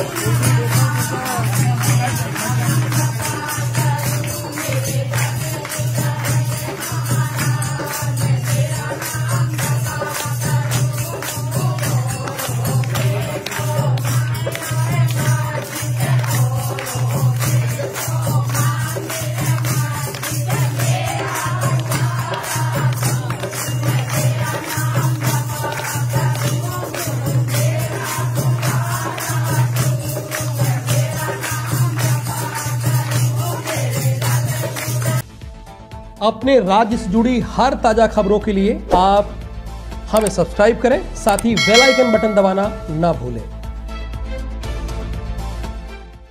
अपने राज्य से जुड़ी हर ताजा खबरों के लिए आप हमें सब्सक्राइब करें, साथ ही बेल आइकन बटन दबाना ना भूलें।